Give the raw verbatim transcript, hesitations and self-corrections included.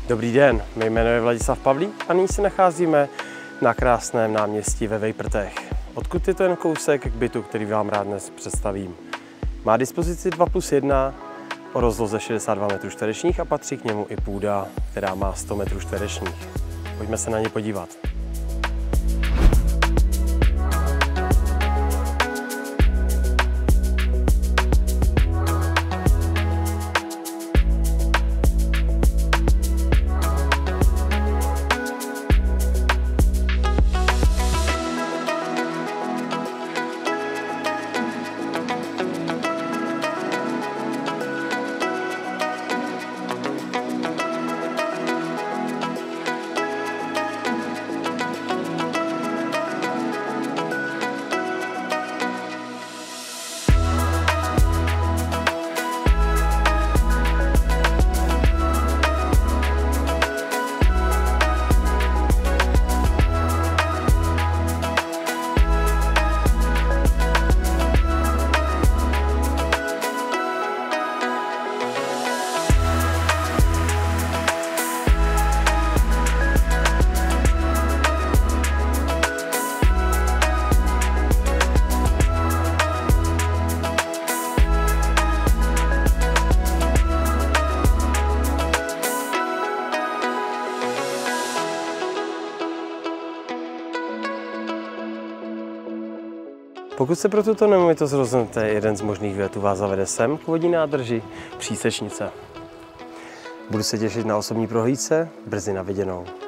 Dobrý den, mé jméno je Vladislav Pavlík a nyní se nacházíme na krásném náměstí ve Vejprtech. Odkud je to jen kousek k bytu, který vám rád dnes představím. Má dispozici dva plus jedna o rozloze šedesát dva metrů čtverečních a patří k němu i půda, která má sto metrů čtverečních. Pojďme se na ně podívat. Pokud se pro tuto nemovitost rozhodnete, jeden z možných výletů vás zavede sem k vodní nádrži Přísečnice. Budu se těšit na osobní prohlídce, brzy na viděnou.